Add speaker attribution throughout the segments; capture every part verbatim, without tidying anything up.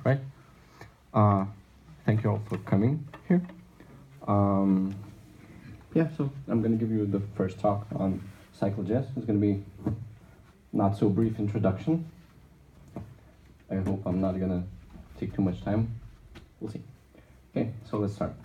Speaker 1: right? Uh, thank you all for coming here. Um, yeah, so I'm going to give you the first talk on CycleJS. It's going to be not so brief introduction. I hope I'm not going to take too much time. We'll see. Okay, so let's start.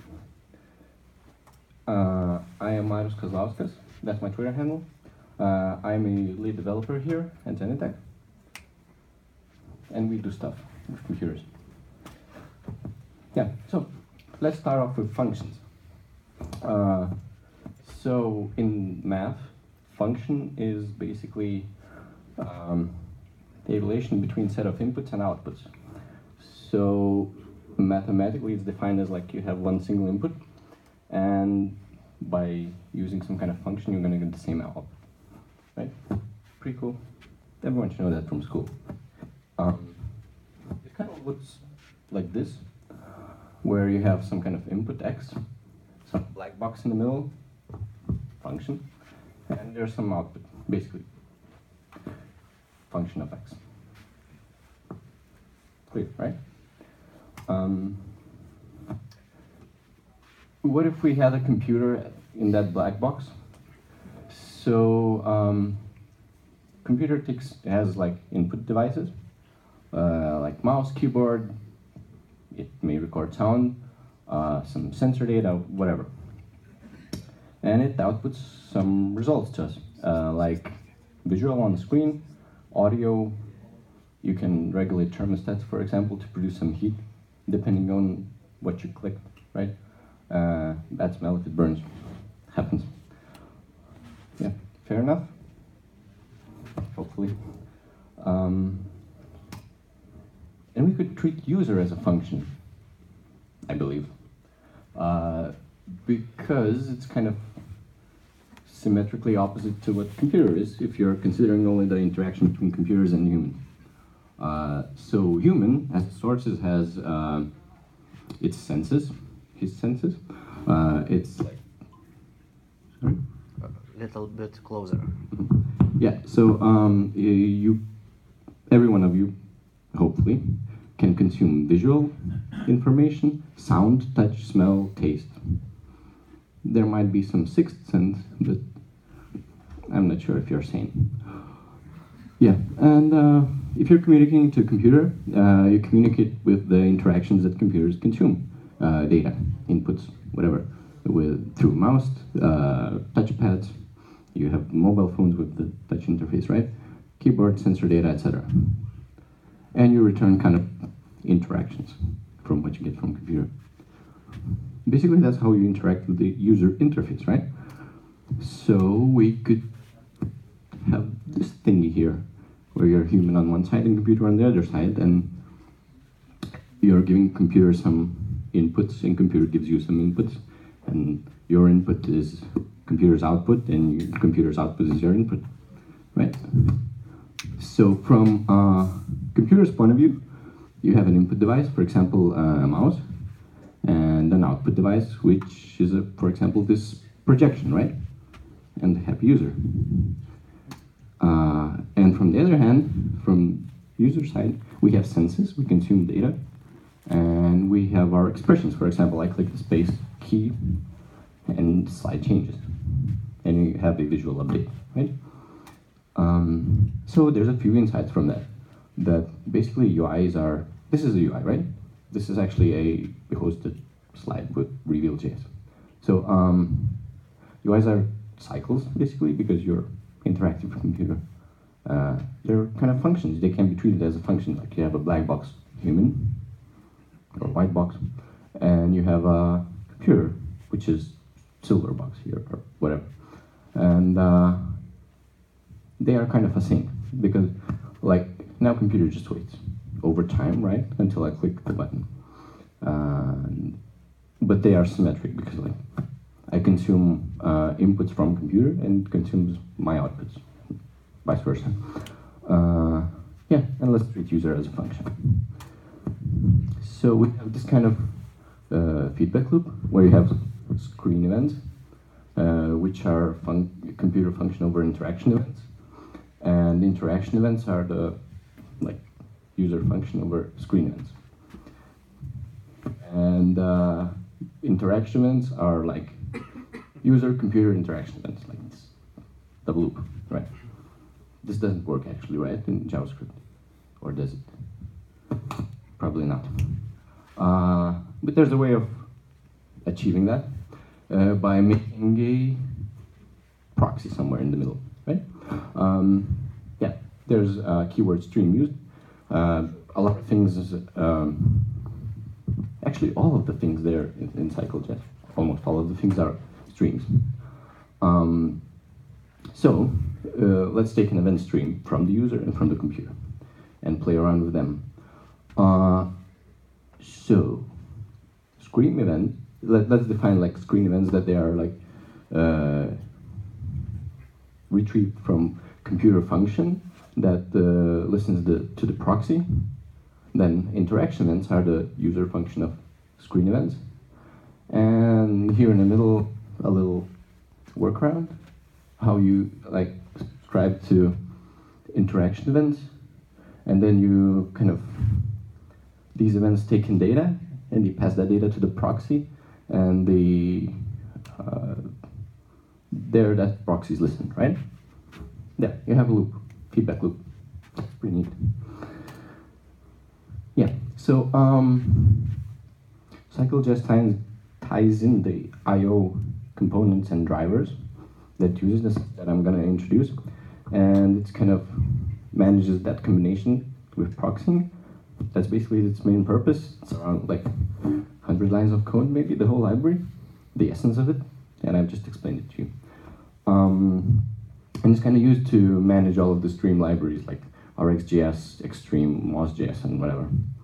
Speaker 1: Uh, I am Marius Kazlauskas. That's my Twitter handle. Uh, I'm a lead developer here at Genetech. And we do stuff with computers. Yeah, so let's start off with functions. Uh, so in math, function is basically um, the relation between a set of inputs and outputs. So mathematically, it's defined as like you have one single input, and by using some kind of function, you're going to get the same output, right? Pretty cool. Everyone should know that from school. Um, it kind of looks like this, where you have some kind of input x, some black box in the middle, function, and there's some output, basically, function of x. Clear, right? Um, what if we had a computer in that black box? So, um, computer takes, has like input devices, uh, like mouse, keyboard. It may record sound, uh, some sensor data, whatever. And it outputs some results to us, uh, like visual on the screen, audio. You can regulate thermostats, for example, to produce some heat, depending on what you click, right? Uh, bad smell if it burns. Happens. Yeah, fair enough? Hopefully. Um, and we could treat user as a function, I believe. Uh, because it's kind of symmetrically opposite to what computer is, if you're considering only the interaction between computers and humans. Uh, so human, as sources, has uh, its senses, his senses. Uh, it's like, sorry?
Speaker 2: A little bit closer.
Speaker 1: Mm-hmm. Yeah, so um, you, every one of you, hopefully, can consume visual information, sound, touch, smell, taste. There might be some sixth sense, but I'm not sure if you're sane. Yeah, and uh, if you're communicating to a computer, uh, you communicate with the interactions that computers consume, uh, data, inputs, whatever, with through mouse, uh, touchpads. You have mobile phones with the touch interface, right? Keyboard, sensor data, et cetera. And you return kind of interactions from what you get from computer. Basically, that's how you interact with the user interface, right? So we could have this thingy here, where you're human on one side and computer on the other side, and you're giving computer some inputs, and computer gives you some inputs, and your input is computer's output, and your computer's output is your input, right? So from uh, computer's point of view, you have an input device, for example, uh, a mouse, and an output device, which is, a, for example, this projection, right? And the happy user. Uh, and from the other hand, from user side, we have senses, we consume data, and we have our expressions. For example, I click the space key, and slide changes, and you have a visual update, right? Um, so there's a few insights from that. That basically U Is are, this is a U I, right? This is actually a hosted slide with reveal.js. So um, U Is are cycles, basically, because you're interactive with a computer. Uh, they're kind of functions. They can be treated as a function, like you have a black box human, or white box, and you have a computer, which is silver box here, or whatever. And uh, they are kind of a sync, because like now computer just waits over time, right, until I click the button. Uh, but they are symmetric, because like I consume uh, inputs from computer and it consumes my outputs, vice versa. Uh, yeah, and let's treat user as a function. So we have this kind of uh, feedback loop where you have screen events, uh, which are fun computer function over interaction events, and interaction events are the like user function over screen events. And uh, interaction events are like user-computer interaction events, like this, the loop, right? This doesn't work actually, right, in JavaScript, or does it? Probably not. Uh, but there's a way of achieving that uh, by making a proxy somewhere in the middle, right? Um, yeah, there's a keyword stream used. Uh, a lot of things, um, actually all of the things there in, in CycleJS, almost all of the things are streams. Um, so uh, let's take an event stream from the user and from the computer and play around with them. Uh, so screen event, let, let's define like screen events that they are like uh, retrieved from computer function that uh, listens the, to the proxy. Then interaction events are the user function of screen events. And here in the middle, a little workaround, how you like subscribe to interaction events, and then you kind of, these events take in data, and you pass that data to the proxy, and the, uh, there that proxy is listened, right? Yeah, you have a loop, feedback loop. It's pretty neat. Yeah, so um, CycleJS ties, ties in the I O components and drivers that uses this that I'm gonna introduce, and it's kind of manages that combination with proxying. That's basically its main purpose. It's around like one hundred lines of code, maybe the whole library, the essence of it, and I've just explained it to you. Um, and it's kind of used to manage all of the stream libraries like R X J S, Extreme, Moz.js, and whatever.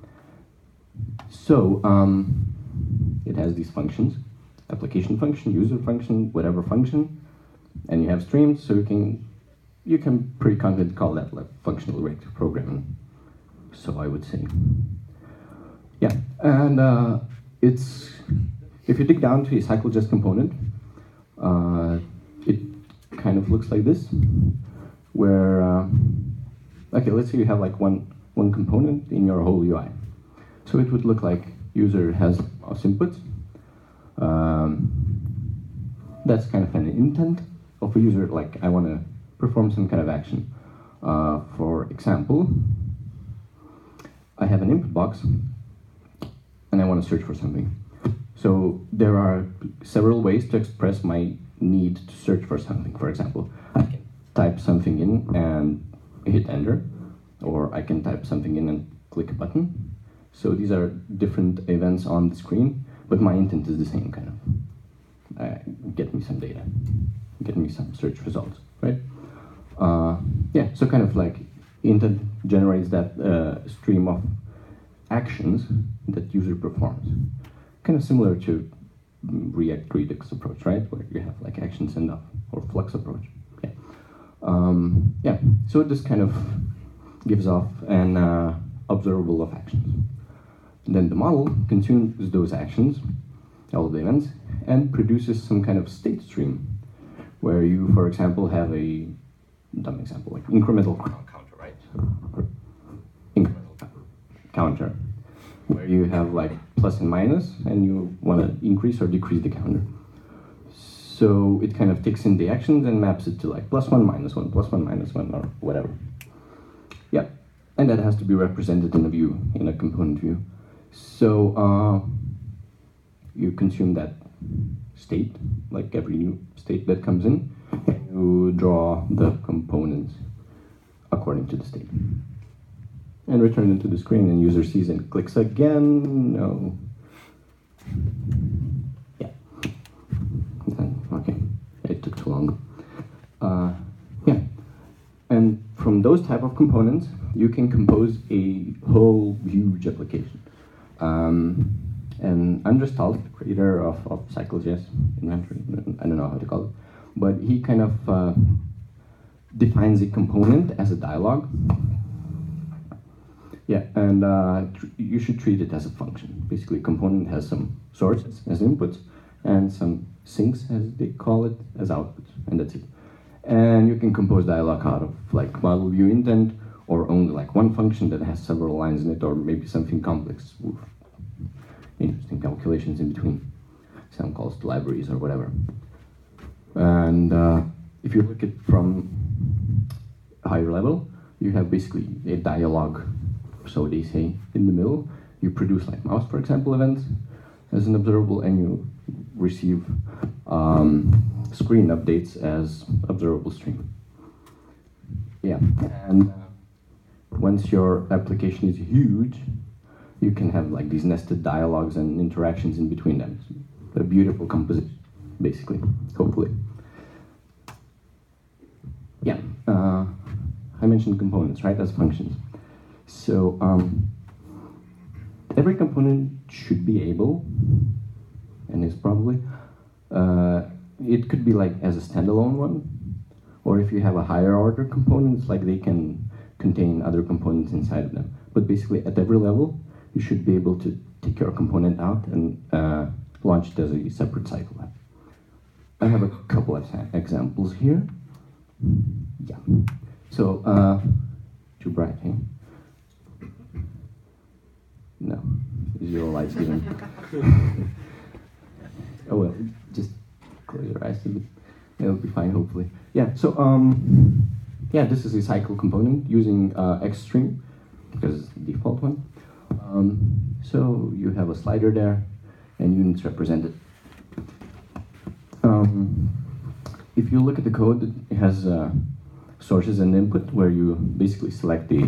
Speaker 1: So um, it has these functions: application function, user function, whatever function, and you have streams. So you can you can pretty confidently call that like functional reactive programming. So I would say, yeah. And uh, it's if you dig down to a CycleJS component, uh, it kind of looks like this, where. Uh, Okay, let's say you have like one, one component in your whole U I. So it would look like user has mouse input. Um, that's kind of an intent of a user, like I want to perform some kind of action. Uh, for example, I have an input box and I want to search for something. So there are several ways to express my need to search for something. For example, I can type something in and hit enter, or I can type something in and click a button. So these are different events on the screen, but my intent is the same, kind of. Uh, get me some data, get me some search results, right? Uh, yeah, so kind of like intent generates that uh, stream of actions that user performs. Kind of similar to React Redux approach, right? Where you have like action send off, or Flux approach. Yeah. Um, yeah, so this kind of gives off an uh, observable of actions. And then the model consumes those actions, all the events, and produces some kind of state stream, where you, for example, have a dumb example, like incremental counter, right? Incremental counter, where you have like plus and minus, and you want to increase or decrease the counter. So it kind of takes in the actions and maps it to like plus one, minus one, plus one, minus one, or whatever. Yeah, and that has to be represented in a view, in a component view. So uh, you consume that state, like every new state that comes in, and you draw the components according to the state. And return it to the screen, and user sees and clicks again. No. Yeah. Okay, it took too long. Uh, yeah. And from those type of components, you can compose a whole huge application. Um, and Andres Tal, the creator of, of CycleJS inventory, I don't know how to call it, but he kind of uh, defines a component as a dialogue. Yeah, and uh, tr you should treat it as a function. Basically, a component has some sources as inputs and some sinks, as they call it, as outputs, and that's it. And you can compose dialogue out of like model view intent, or only like one function that has several lines in it, or maybe something complex. interesting calculations in between, some calls to libraries or whatever. And uh, if you look at from a higher level, you have basically a dialogue, so they say, in the middle. You produce like mouse, for example, events as an observable, and you receive um, screen updates as observable stream. Yeah, and uh, once your application is huge, you can have like these nested dialogues and interactions in between them. A beautiful composition, basically, hopefully. Yeah, uh, I mentioned components, right, as functions. So um, every component should be able, and is probably, uh, it could be like as a standalone one, or if you have a higher order components, like they can contain other components inside of them. But basically at every level, you should be able to take your component out and uh, launch it as a separate cycle app. I have a couple of examples here. Yeah. So, uh, too bright, eh? No, zero lights given. Oh well, just close your eyes a bit. It'll be fine, hopefully. Yeah, so, um, yeah, this is a cycle component using uh, Xstream, because it's the default one. Um, so you have a slider there, and units represented. Um, if you look at the code, it has uh, sources and input, where you basically select the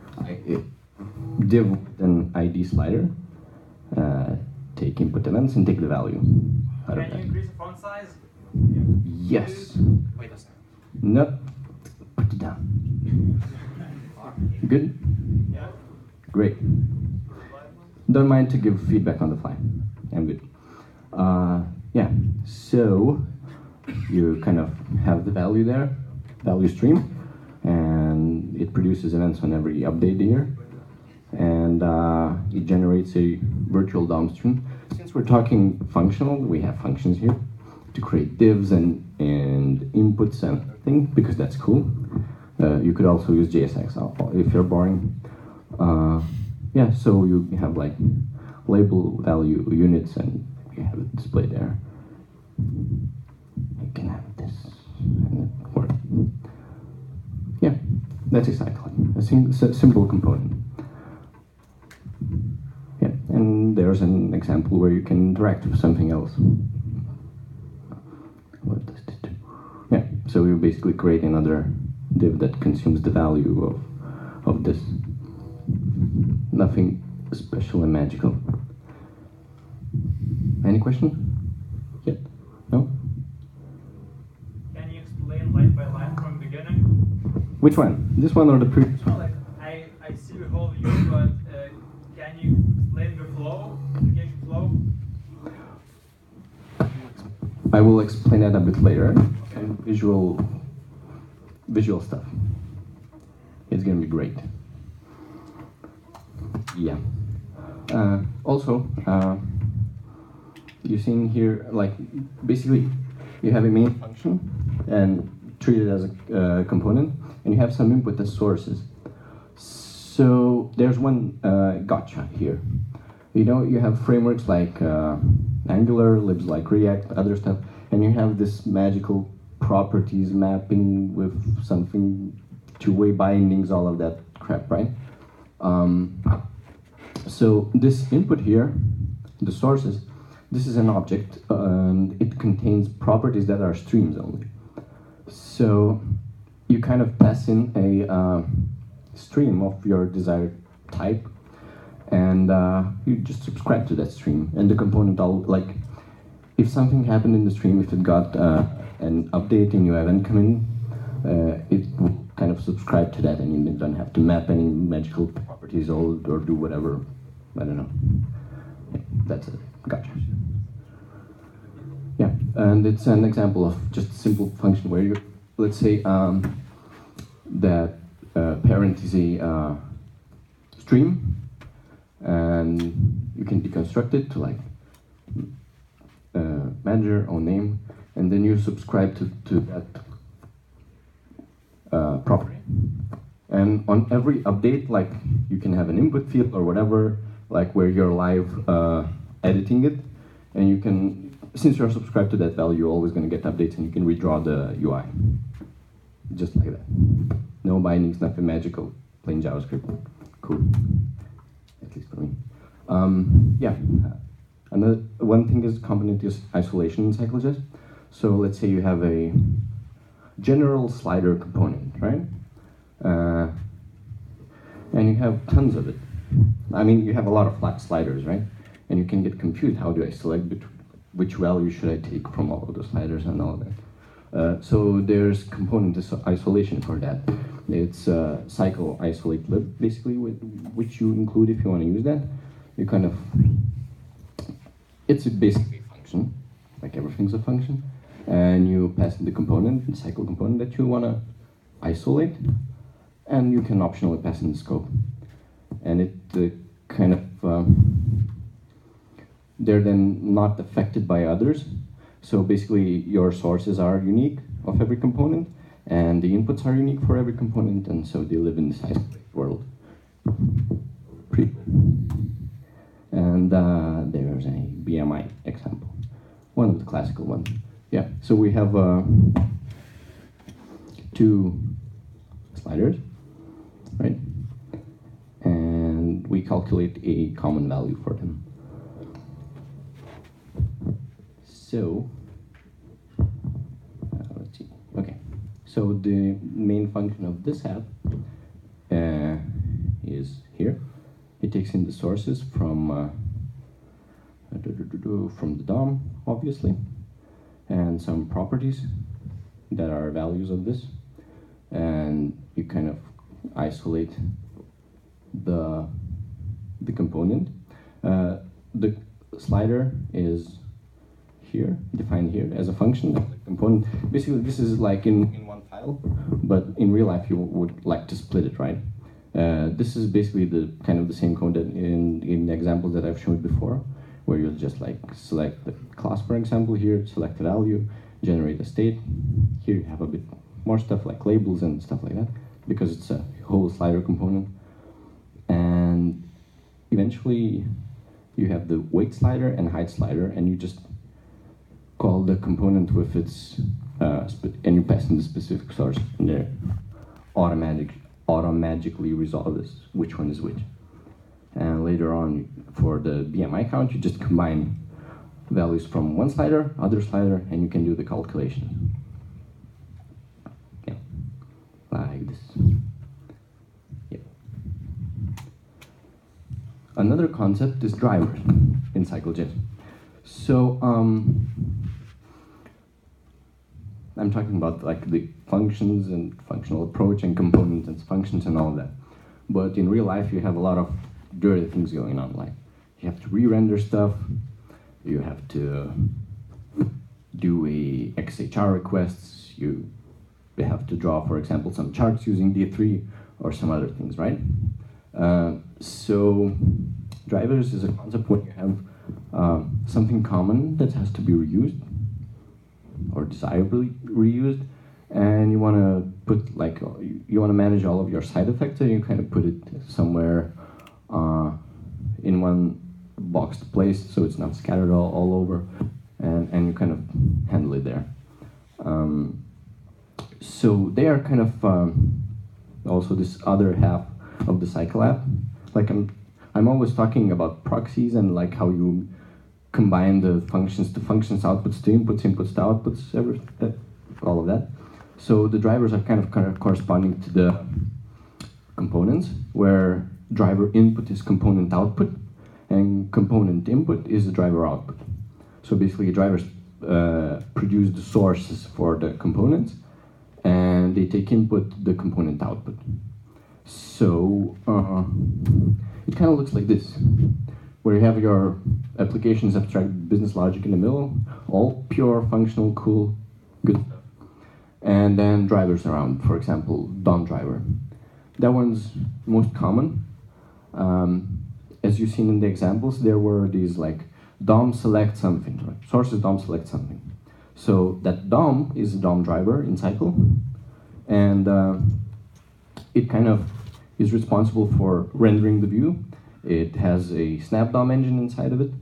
Speaker 1: div with an I D slider, uh, take input events, and take the value out of that.
Speaker 3: Can you increase the font size?
Speaker 1: Yes.
Speaker 3: Wait a second.
Speaker 1: No. Put it down. Good?
Speaker 3: Yeah.
Speaker 1: Great. Don't mind to give feedback on the fly. I'm good. Uh, yeah, so you kind of have the value there, value stream, and it produces events on every update here, and uh, it generates a virtual D O M stream. Since we're talking functional, we have functions here to create divs and, and inputs and everything, because that's cool. Uh, you could also use J S X if you're boring. Uh, yeah, so you have like label value units, and you have it displayed there. You can have this, and it works. Yeah, that's a cycle, a sim simple component. Yeah, and there's an example where you can interact with something else. What does this do? Yeah, so you basically create another div that consumes the value of, of this. Nothing special and magical. Any question? Yet? No?
Speaker 3: Can you explain line by line from beginning?
Speaker 1: Which one? This one or the previous
Speaker 3: No,
Speaker 1: one?
Speaker 3: like I, I see the whole view, but uh, can you explain the flow, application flow?
Speaker 1: I will explain that a bit later. And visual, visual stuff. It's gonna be great. Yeah. Uh, also, uh, you've seen here, like, basically, you have a main function and treat it as a uh, component, and you have some input as sources. So there's one uh, gotcha here. You know, you have frameworks like uh, Angular, libs like React, other stuff, and you have this magical properties mapping with something, two-way bindings, all of that crap, right? Um, so this input here, the sources, this is an object, and it contains properties that are streams only. So you kind of pass in a uh, stream of your desired type, and uh, you just subscribe to that stream. And the component, all like, if something happened in the stream, if it got uh, an update, a new event come in, uh, it will kind of subscribe to that, and you don't have to map any magical properties or, or do whatever. I don't know. Yeah, that's it. Gotcha. Yeah, and it's an example of just a simple function where you, let's say, um, that uh, parent is a uh, stream, and you can deconstruct it to like uh, manager or name, and then you subscribe to, to that uh, property. And on every update, like, you can have an input field or whatever, like where your live uh, editing it, and you can, since you're subscribed to that value, you're always going to get updates, and you can redraw the U I. Just like that. No bindings, nothing magical, plain JavaScript. Cool. At least for me. Um, yeah. Another one thing is component is isolation in CycleJS. So let's say you have a general slider component, right? Uh, and you have tons of it. I mean, you have a lot of flat sliders, right? And you can get confused. How do I select between, which value should I take from all of the sliders and all of that? Uh, so there's component isolation for that. It's uh, cycle isolate lib, basically, with, which you include if you want to use that. You kind of, it's a basically a function, like everything's a function, and you pass in the component, the cycle component that you want to isolate, and you can optionally pass in the scope. And it uh, kind of, um, they're then not affected by others. So basically your sources are unique of every component, and the inputs are unique for every component, and so they live in this isolated world. Pretty cool. And uh, there's a B M I example, one of the classical ones. Yeah, so we have uh, two sliders, right? And we calculate a common value for them. So, uh, let's see, okay. So the main function of this app uh, is here. It takes in the sources from, uh, from the D O M, obviously, and some properties that are values of this. And you kind of isolate the, the component. Uh, the slider is here, defined here as a function of the component. Basically, this is like in, in one file, but in real life you would like to split it, right? Uh, this is basically the kind of the same code that in, in the examples that I've shown before, where you'll just like select the class, for example, here, select a value, generate a state. Here you have a bit more stuff like labels and stuff like that, because it's a whole slider component. And eventually you have the weight slider and height slider, and you just call the component with its, uh, and you pass in the specific source, and there automatic, auto-magically resolve this, which one is which. And later on, for the B M I count, you just combine values from one slider, other slider, and you can do the calculation. Yeah, like this. Yeah. Another concept is drivers in CycleJS. So, um, I'm talking about like the functions and functional approach and components and functions and all of that. But in real life, you have a lot of dirty things going on. Like you have to re-render stuff, you have to do a X H R requests, you have to draw, for example, some charts using D three or some other things, right? Uh, so drivers is a concept when you have uh, something common that has to be reused or desirably reused, and you want to put like, you want to manage all of your side effects, and you kind of put it somewhere uh, in one boxed place so it's not scattered all, all over, and, and you kind of handle it there. Um, so they are kind of um, also this other half of the Cycle app. Like I'm, I'm always talking about proxies and like how you combine the functions to functions, outputs to inputs, inputs to outputs, every, that, all of that. So the drivers are kind of, kind of corresponding to the components, where driver input is component output, and component input is the driver output. So basically, drivers uh, produce the sources for the components, and they take input the component output. So uh, it kind of looks like this, where you have your applications, abstract business logic in the middle, all pure, functional, cool, good stuff. And then drivers around, for example, D O M driver. That one's most common. Um, as you've seen in the examples, there were these like D O M select something, right? Sources D O M select something. So that D O M is a D O M driver in Cycle, and uh, it kind of is responsible for rendering the view. It has a snap D O M engine inside of it,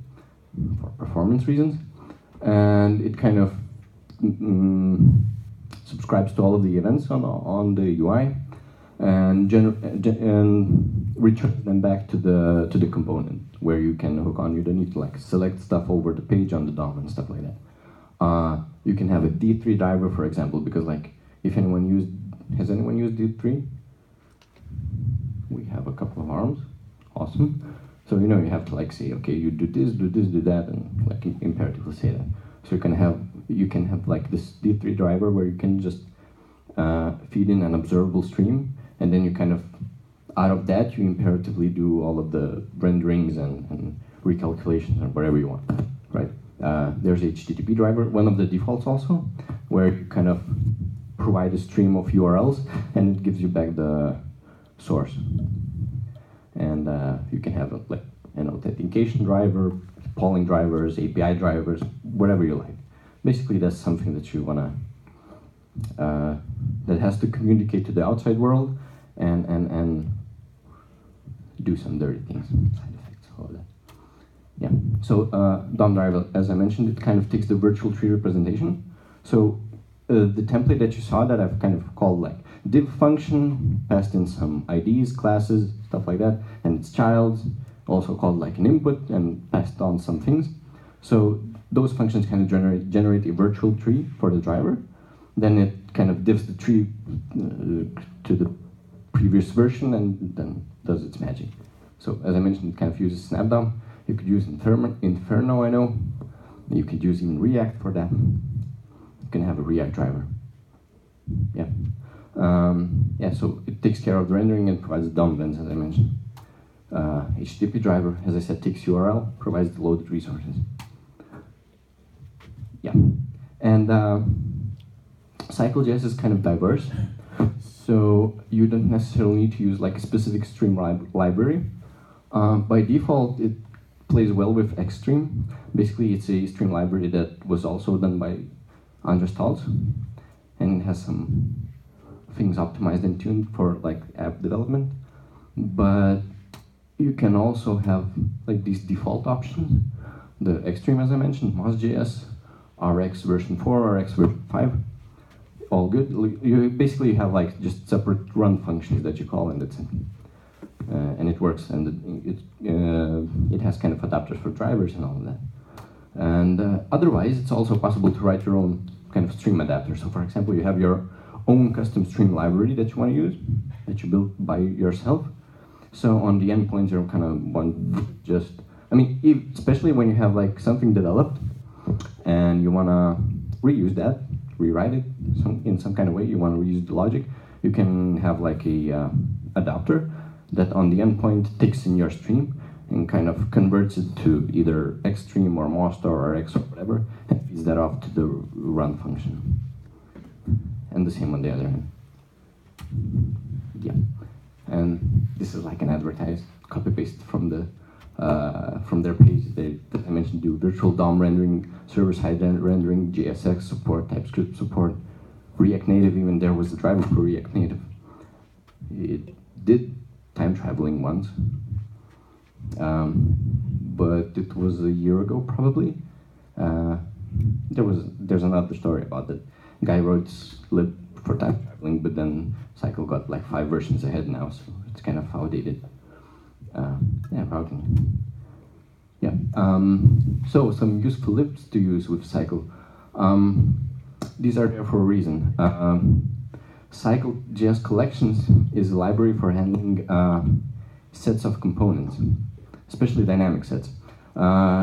Speaker 1: for performance reasons, and it kind of mm, subscribes to all of the events on on the U I, and gener and returns them back to the to the component where you can hook on. You don't need to like select stuff over the page on the D O M and stuff like that. Uh, you can have a D three driver, for example, because like if anyone used has anyone used D three? We have a couple of arms. Awesome. So you know you have to like say, okay, you do this, do this, do that, and like imperatively say that. So you can have you can have like this D three driver where you can just uh, feed in an observable stream, and then you kind of out of that you imperatively do all of the renderings and, and recalculations or whatever you want, right? Uh, there's H T T P driver, one of the defaults also, where you kind of provide a stream of U R Ls and it gives you back the source. And uh, you can have a, like an authentication driver, polling drivers, A P I drivers, whatever you like. Basically, that's something that you wanna uh, that has to communicate to the outside world and and and do some dirty things, side effects, all of that. Yeah. So uh, D O M driver, as I mentioned, it kind of takes the virtual tree representation. So uh, the template that you saw that I've kind of called like div function, passed in some I Ds, classes, stuff like that, and its child, also called like an input and passed on some things. So those functions kind of generate generate a virtual tree for the driver. Then it kind of divs the tree uh, to the previous version and then does its magic. So as I mentioned, it kind of uses snap D O M. You could use Inferno, Inferno, I know. You could use even React for that. You can have a React driver. Yeah. Um, yeah, so it takes care of the rendering and provides the D O M events, as I mentioned. Uh, H T T P driver, as I said, takes U R L, provides the loaded resources. Yeah. And uh, CycleJS is kind of diverse. So you don't necessarily need to use like a specific stream lib library. Uh, by default, it plays well with Xstream. Basically, it's a stream library that was also done by Andres Stolz, and it has some things optimized and tuned for like app development. But you can also have like these default options. The Xstream, as I mentioned, Moz.js, R X version four, R X version five, all good. You basically have like just separate run functions that you call, and that's it. Uh, and it works, and it it, uh, it has kind of adapters for drivers and all of that. And uh, otherwise, it's also possible to write your own kind of stream adapter. So, for example, you have your own custom stream library that you want to use, that you build by yourself. So on the endpoints, you kind of want just, I mean, if, especially when you have like something developed and you want to reuse that, rewrite it some, in some kind of way, you want to reuse the logic, you can have like a uh, adapter that on the endpoint takes in your stream and kind of converts it to either Xstream or Moz or X or whatever, and feeds that off to the run function. And the same on the other end. Yeah. And this is like an advertised copy paste from the uh, from their page. They, as I mentioned, do virtual D O M rendering, server-side rendering, J S X support, TypeScript support, React Native. Even there was a driver for React Native. It did time traveling once, um, but it was a year ago probably. Uh, there was there's another story about that. Guy wrote lib for time traveling, but then Cycle got like five versions ahead now, so it's kind of outdated. Uh, yeah, routing. Yeah. Um, so some useful libs to use with Cycle. Um, these are there for a reason. Um, CycleJS collections is a library for handling uh, sets of components, especially dynamic sets. Uh,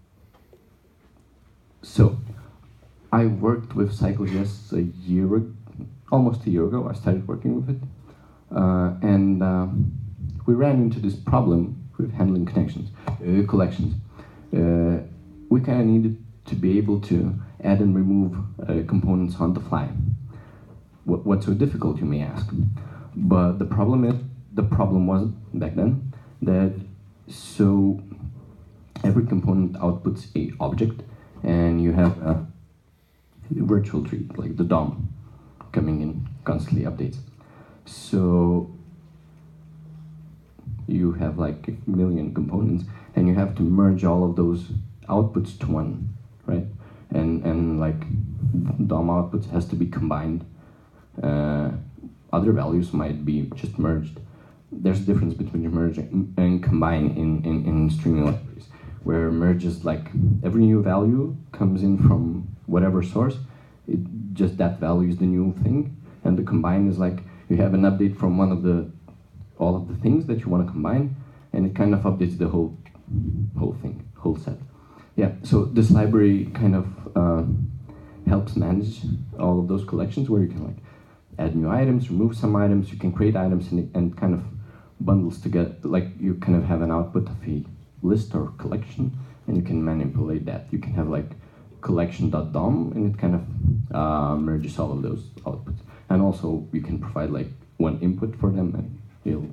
Speaker 1: so. I worked with CycleJS a year, almost a year ago. I started working with it, uh, and uh, we ran into this problem with handling connections, uh, collections. Uh, we kind of needed to be able to add and remove uh, components on the fly. What, what's so difficult, you may ask? But the problem is, the problem was back then that so every component outputs a object, and you have a virtual tree, like the D O M, coming in constantly updates. So you have like a million components, and you have to merge all of those outputs to one, right? And and like D O M outputs has to be combined. Uh, other values might be just merged. There's a difference between merge and combine in, in, in streaming libraries, where merge is like every new value comes in from whatever source, it, just that value is the new thing, and the combine is like you have an update from one of the all of the things that you want to combine, and it kind of updates the whole whole thing, whole set. Yeah, so this library kind of uh, helps manage all of those collections where you can like add new items, remove some items, you can create items and, and kind of bundles together, like you kind of have an output of a list or collection, and you can manipulate that. You can have like collection.dom, and it kind of uh, merges all of those outputs. And also you can provide like one input for them, and you'll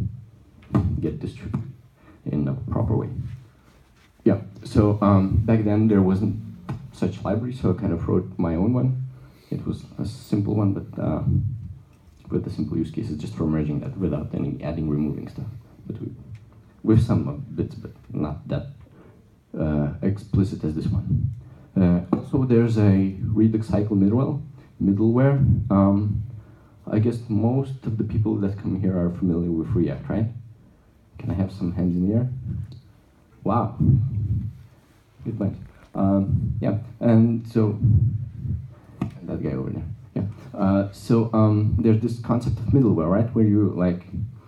Speaker 1: get distributed in a proper way. Yeah, so um, back then there wasn't such library, so I kind of wrote my own one. It was a simple one, but uh, with the simple use cases, just for merging that without any adding, removing stuff. But we, with some uh, bits, but not that uh, explicit as this one. Uh, also, there's a Redux Cycle middleware. middleware. Um, I guess most of the people that come here are familiar with React, right? Can I have some hands in the air? Wow, good bunch. Um, yeah, and so, that guy over there, yeah. Uh, so um, there's this concept of middleware, right? Where you like,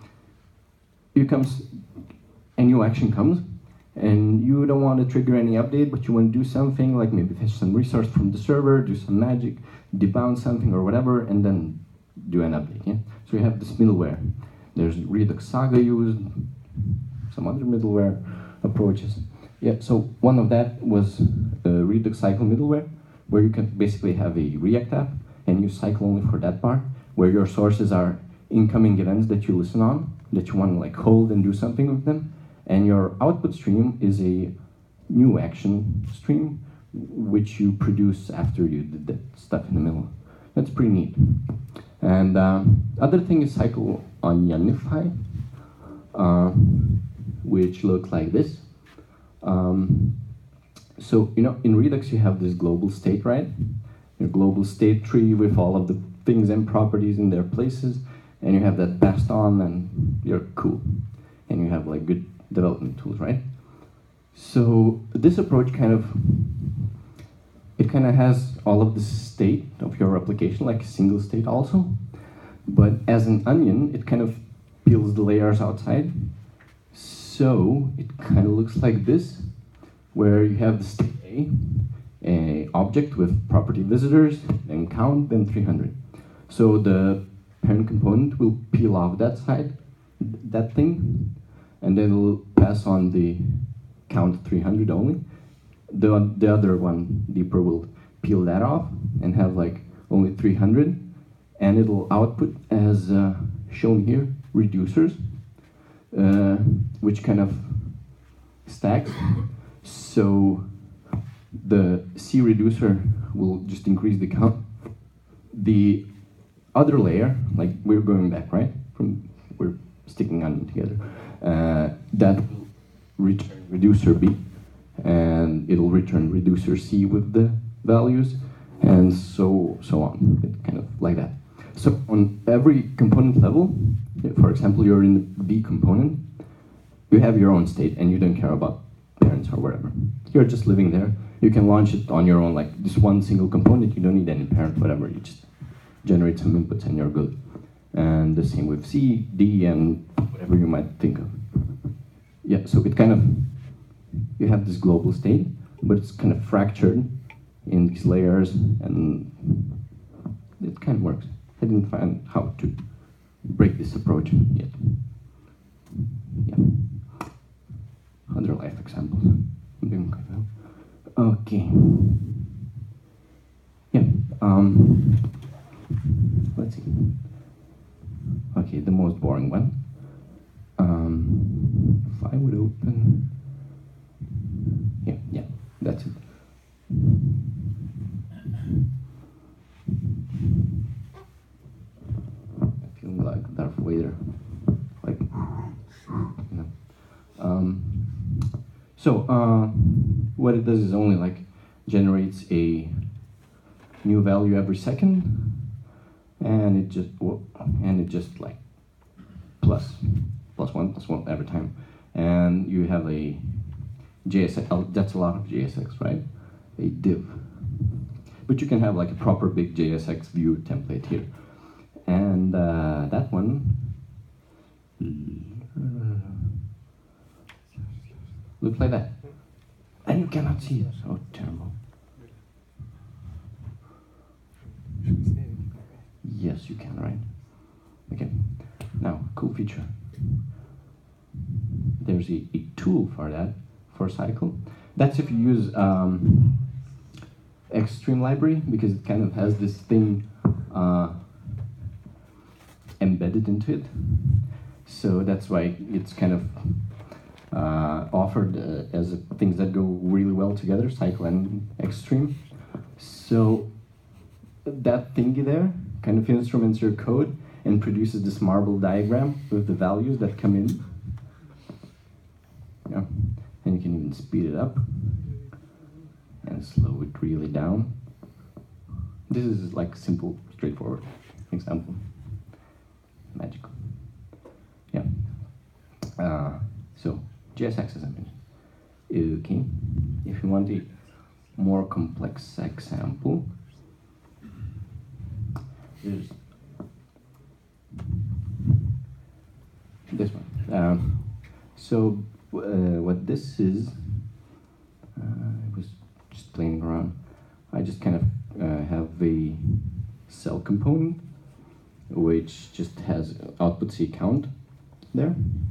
Speaker 1: you comes, a new action comes, and you don't want to trigger any update, but you want to do something, like maybe fetch some resource from the server, do some magic, debound something or whatever, and then do an update, yeah? So you have this middleware. There's Redux Saga used, some other middleware approaches. Yeah, so one of that was uh, Redux Cycle middleware, where you can basically have a React app and use Cycle only for that part, where your sources are incoming events that you listen on, that you want to like hold and do something with them, and your output stream is a new action stream, which you produce after you did that stuff in the middle. That's pretty neat. And um, other thing is CycleJS, uh, which looks like this. Um, so, you know, in Redux you have this global state, right? Your global state tree with all of the things and properties in their places, and you have that passed on, and you're cool. And you have like good development tools, right? So this approach kind of, it kind of has all of the state of your application, like a single state also, but as an onion, it kind of peels the layers outside. So it kind of looks like this, where you have the state A, a object with property visitors, then count, then three hundred. So the parent component will peel off that side, that thing, and then it'll pass on the count three hundred only. The, the other one, deeper, will peel that off and have like only three hundred, and it'll output as uh, shown here, reducers, uh, which kind of stacks. So the C reducer will just increase the count. The other layer, like we're going back, right? From we're sticking on together. Uh, that will return reducer B, and it'll return reducer C with the values, and so so on. It kind of like that. So on every component level, for example, you're in the B component, you have your own state, and you don't care about parents or whatever. You're just living there. You can launch it on your own, like this one single component. You don't need any parent, whatever. You just generate some inputs, and you're good. And the same with C, D, and whatever you might think of. Yeah, so it kind of, you have this global state, but it's kind of fractured in these layers, and it kind of works. I didn't find how to break this approach yet. Yeah. Other life examples. I'm doing quite well. Okay. Yeah. Um, let's see. Okay, the most boring one. Um, if I would open, yeah, yeah, that's it. I feel like Darth Vader, like, you know. Um, so, uh, what it does is only like generates a new value every second, and it just and it just like plus plus one plus one every time, and you have a J S X. Oh, that's a lot of J S X, right? A div, but you can have like a proper big J S X view template here, and uh, that one looks like that, and you cannot see it. Oh, terrible. Yes, you can, right? Okay. Now, cool feature. There's a, a tool for that, for Cycle. That's if you use um, Xstream library, because it kind of has this thing uh, embedded into it. So that's why it's kind of uh, offered uh, as a, things that go really well together, Cycle and Xstream. So that thingy there kind of instruments your code and produces this marble diagram with the values that come in. Yeah. And you can even speed it up and slow it really down. This is like simple, straightforward example. Magical. Yeah. Uh, so J S X as I mentioned. Okay. If you want a more complex example, there's this one. Um, so uh, what this is, uh, I was just playing around. I just kind of uh, have a cell component which just has output C count there.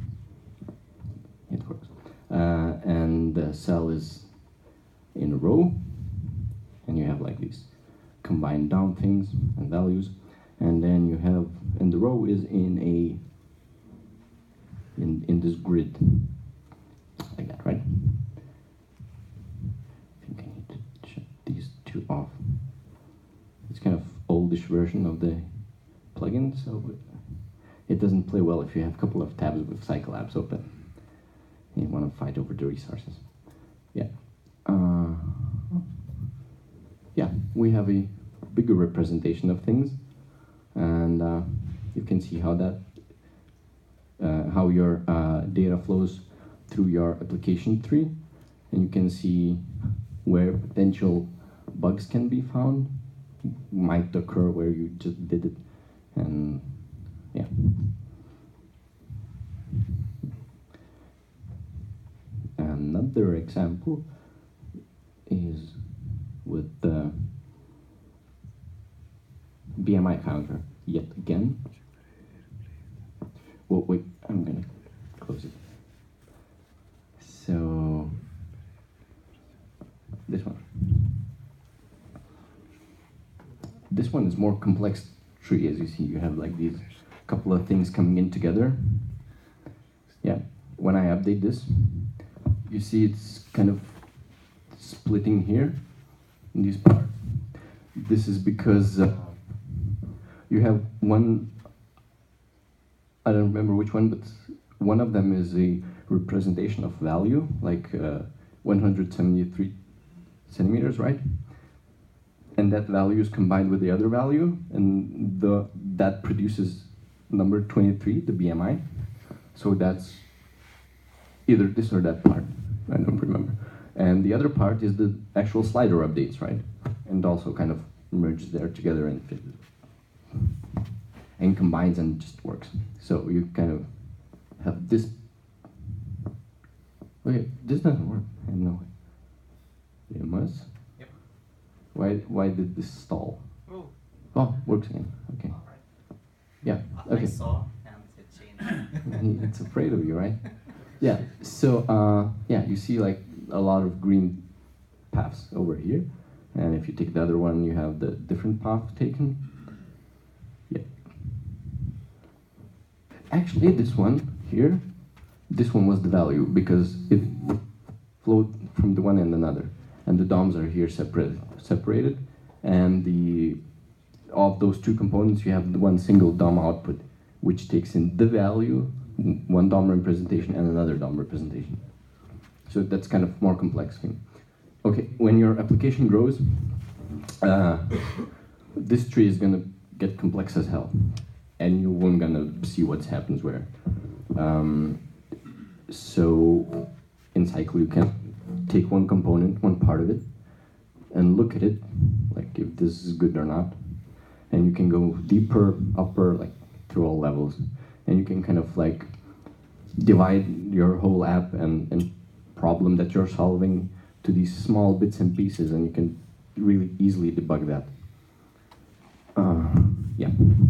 Speaker 1: It works. Uh, and the cell is in a row, and you have like these combined down things and values, and then you have, and the row is in a in in this grid like that, right? I think I need to shut these two off. It's kind of oldish version of the plugin, so it doesn't play well if you have a couple of tabs with Cycle apps open. You want to fight over the resources. Yeah. Uh, yeah, we have a bigger representation of things, and uh, you can see how that, uh, how your uh, data flows through your application tree, and you can see where potential bugs can be found, might occur where you just did it, and yeah. Another example is with the B M I counter, yet again. Well, wait, I'm gonna close it. So, this one. This one is more complex tree, as you see. You have like these couple of things coming in together. Yeah, when I update this, you see it's kind of splitting here in these parts. This is because uh, you have one, I don't remember which one, but one of them is a representation of value, like uh, one hundred seventy-three centimeters, right? And that value is combined with the other value, and the that produces number twenty-three, the B M I. So that's either this or that part, I don't remember. And the other part is the actual slider updates, right? And also kind of merges there together and fit, and combines and just works. So you kind of have this. Okay, this doesn't work. I have no way. It must.
Speaker 3: Yep.
Speaker 1: Why? Why did this stall?
Speaker 3: Oh.
Speaker 1: Oh, works again. Okay.
Speaker 3: All right.
Speaker 1: Yeah.
Speaker 2: I
Speaker 1: Okay.
Speaker 2: saw and it changed.
Speaker 1: It's afraid of you, right? Yeah. So uh, yeah, you see like a lot of green paths over here, and if you take the other one, you have the different path taken. Yeah. Actually, this one here, this one was the value because it flowed from the one and another, and the D O Ms are here separated, separated, and the of those two components, you have the one single D O M output, which takes in the value, one D O M representation and another D O M representation. So that's kind of more complex thing. okay, when your application grows, uh, this tree is gonna get complex as hell, and you won't gonna see what happens where. Um, so in Cycle, you can take one component, one part of it, and look at it, like if this is good or not, and you can go deeper, upper, like through all levels, and you can kind of like divide your whole app and, and problem that you're solving to these small bits and pieces, and you can really easily debug that. Uh, yeah.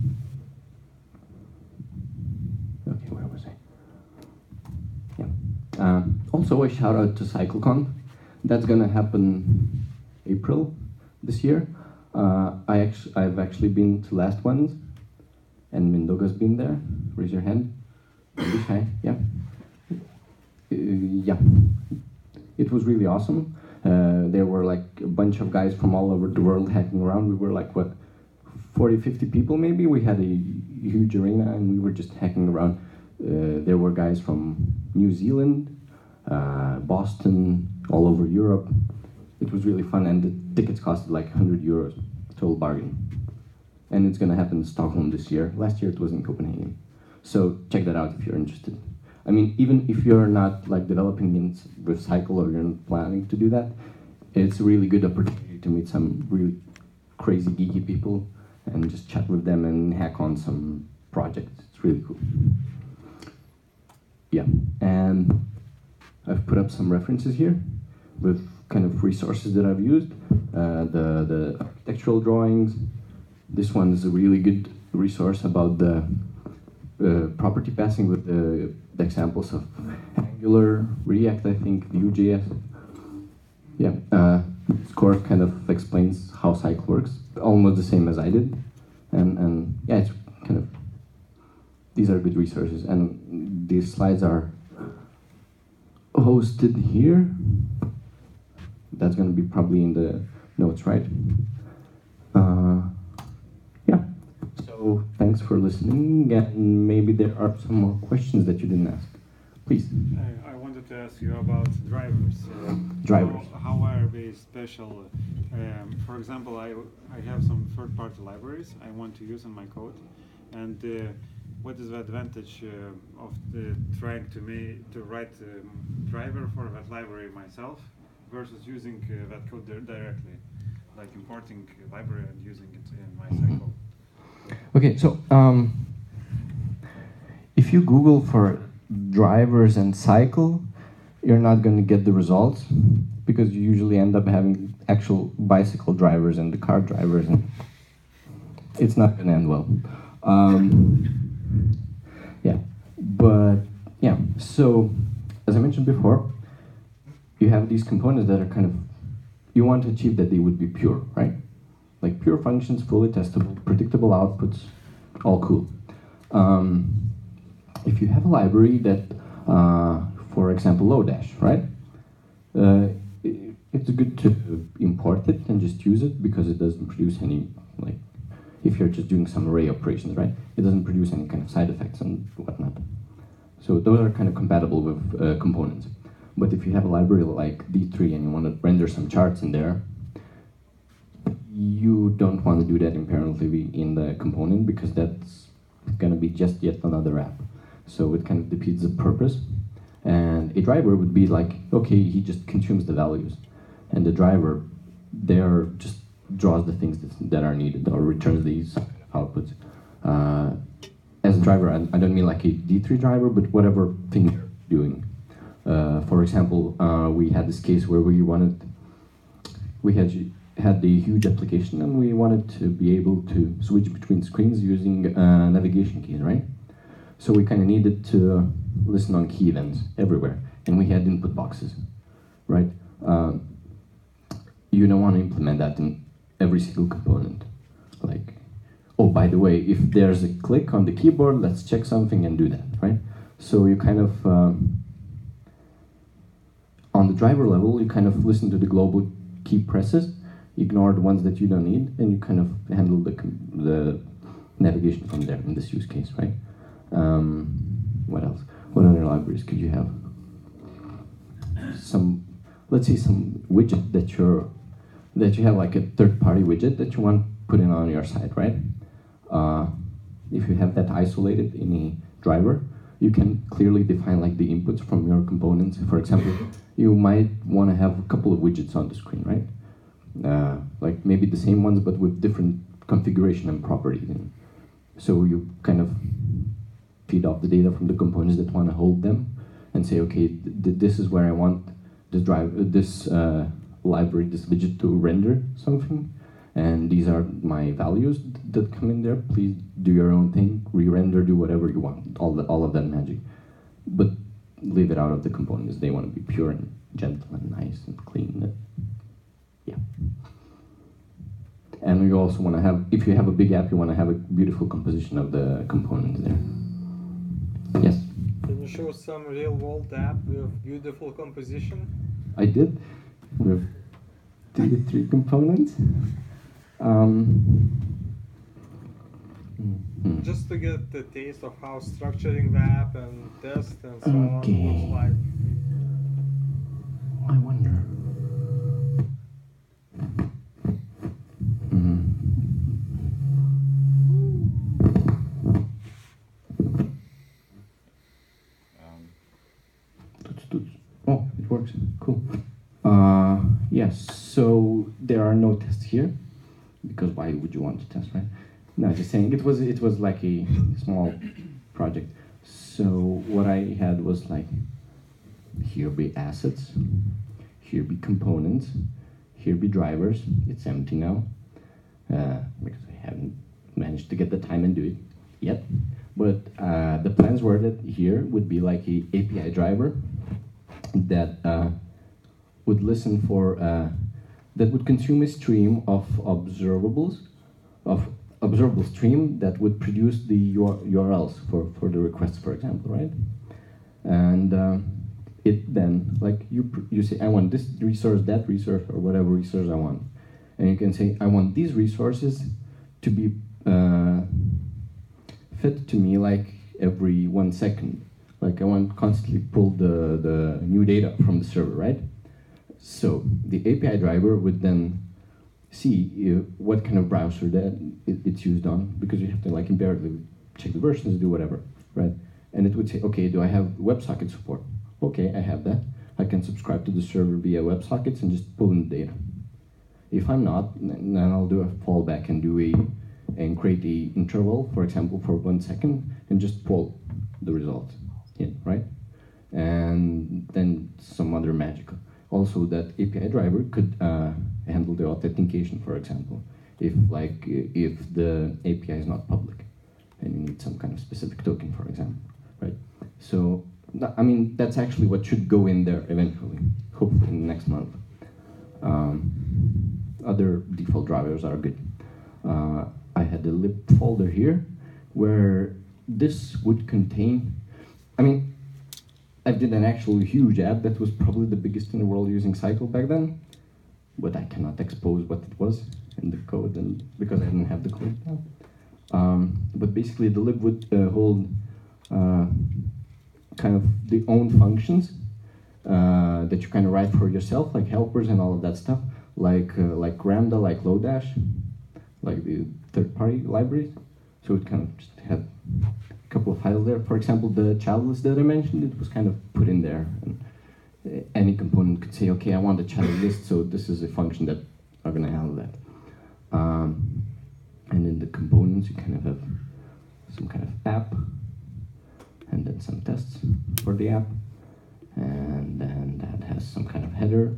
Speaker 1: Okay, where was I? Yeah. Uh, also, a shout out to CycleCon. That's gonna happen April this year. Uh, I actually, I've actually been to last ones, and Mendoga's been there. Raise your hand. Hi. Yeah. Uh, yeah. It was really awesome. Uh, there were like a bunch of guys from all over the world hacking around. We were like, what, forty, fifty people maybe? We had a huge arena and we were just hacking around. Uh, there were guys from New Zealand, uh, Boston, all over Europe. It was really fun, and the tickets costed like one hundred euros, total bargain. And it's gonna happen in Stockholm this year. Last year it was in Copenhagen. So check that out if you're interested. I mean, even if you're not like developing in, with Cycle or you're not planning to do that, it's a really good opportunity to meet some really crazy geeky people and just chat with them and hack on some projects. It's really cool. Yeah, and I've put up some references here with kind of resources that I've used. Uh, the, the architectural drawings. This one is a really good resource about the uh, property passing with the, the examples of Angular, React, I think, Vue.js. Yeah, uh, this course kind of explains how Cycle works, almost the same as I did. And, and yeah, it's kind of, these are good resources. And these slides are hosted here. That's going to be probably in the notes, right? Uh, yeah, so thanks for listening, and maybe there are some more questions that you didn't ask. Please.
Speaker 4: I, I wanted to ask you about drivers. Uh,
Speaker 1: Drivers.
Speaker 4: How, how are they special? Um, for example, I, I have some third-party libraries I want to use in my code, and uh, what is the advantage uh, of the trying to me to write a driver for that library myself versus using uh, that code di directly, like importing a library and using it in my Cycle?
Speaker 1: Okay, so um, if you Google for drivers and Cycle, you're not going to get the results because you usually end up having actual bicycle drivers and the car drivers, and it's not going to end well. Um, yeah, but yeah, so as I mentioned before, you have these components that are kind of, you want to achieve that they would be pure, right? Like pure functions, fully testable, predictable outputs, all cool. Um, if you have a library that, uh, for example, Lodash, right? Uh, it, it's good to import it and just use it because it doesn't produce any, like, if you're just doing some array operations, right? It doesn't produce any kind of side effects and whatnot. So those are kind of compatible with uh, components. But if you have a library like D three and you want to render some charts in there, you don't want to do that imperatively in the component because that's going to be just yet another app. So it kind of defeats the purpose. And a driver would be like, okay, he just consumes the values. And the driver there just draws the things that, that are needed or returns these outputs. Uh, as a driver, I, I don't mean like a D three driver, but whatever thing you're doing. Uh, for example, uh, we had this case where we wanted, we had had the huge application and we wanted to be able to switch between screens using uh, navigation keys, right? So we kind of needed to listen on key events everywhere, and we had input boxes, right? Uh, you don't want to implement that in every single component. Like, oh, by the way, if there's a click on the keyboard, let's check something and do that, right? So you kind of, um, on the driver level, you kind of listen to the global key presses, ignore the ones that you don't need, and you kind of handle the, the navigation from there in this use case, right? Um, what else? What other libraries could you have? Some, let's say some widget that you're that you have like a third-party widget that you want to put in on your site, right? Uh, if you have that isolated in a driver, you can clearly define like the inputs from your components. For example, you might want to have a couple of widgets on the screen, right? Uh, like maybe the same ones, but with different configuration and properties. And so you kind of feed off the data from the components that want to hold them, and say, okay, th this is where I want this drive, uh, this uh, library, this widget to render something, and these are my values that come in there. Please do your own thing, re-render, do whatever you want, all the, all of that magic, but leave it out of the components. They want to be pure and gentle and nice and clean. And, yeah. And you also want to have, if you have a big app, you want to have a beautiful composition of the components there. Yes?
Speaker 5: Can you show some real-world app with beautiful composition?
Speaker 1: I did, with two to three components. Um, mm-hmm.
Speaker 5: Just to get the taste of how structuring the app and test and so
Speaker 1: Okay.
Speaker 5: on looks like.
Speaker 1: I wonder. Mm. Oh, it works. Cool. Uh, yes. So there are no tests here, because why would you want to test, right? No, just saying it was it was like a small project. So what I had was like, here be assets, here be components, here be drivers. It's empty now, uh, because I haven't managed to get the time and do it yet. But uh, the plans were that here would be like a A P I driver that uh, would listen for, uh, that would consume a stream of observables, of observable stream that would produce the U R Ls for, for the requests, for example, right? And uh, it then, like you, you say, I want this resource, that resource, or whatever resource I want. And you can say, I want these resources to be uh, fed to me like every one second. Like I want to constantly pull the, the new data from the server, right? So the A P I driver would then see uh, what kind of browser that it, it's used on, because you have to like imperatively check the versions, do whatever, right? And it would say, okay, do I have WebSocket support? Okay, I have that. I can subscribe to the server via WebSockets and just pull in the data. If I'm not, then I'll do a fallback and do a and create a interval, for example, for one second, and just pull the result in, right? And then some other magic. Also, that A P I driver could uh, handle the authentication, for example, if like if the A P I is not public, and you need some kind of specific token, for example, right? So, I mean, that's actually what should go in there eventually, hopefully in the next month. Um, other default drivers are good. Uh, I had a lib folder here where this would contain, I mean, I did an actual huge app that was probably the biggest in the world using Cycle back then, but I cannot expose what it was in the code, and because I didn't have the code now. Um, but basically the lib would uh, hold uh, kind of the own functions uh, that you kind of write for yourself, like helpers and all of that stuff, like uh, like Ramda, like Lodash, like the third-party libraries. So it kind of just had a couple of files there. For example, the child list that I mentioned, it was kind of put in there. And any component could say, okay, I want a child list, so this is a function that are going to handle that. Um, and in the components, you kind of have some kind of app, and then some tests for the app. And then that has some kind of header.